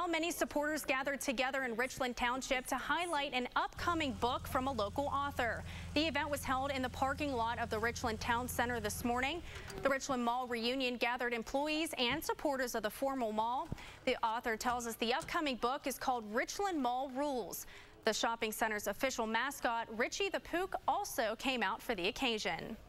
Well, many supporters gathered together in Richland Township to highlight an upcoming book from a local author. The event was held in the parking lot of the Richland Town Center this morning. The Richland Mall reunion gathered employees and supporters of the former mall. The author tells us the upcoming book is called Richland Mall Rules. The shopping center's official mascot, Richie the Pook, also came out for the occasion.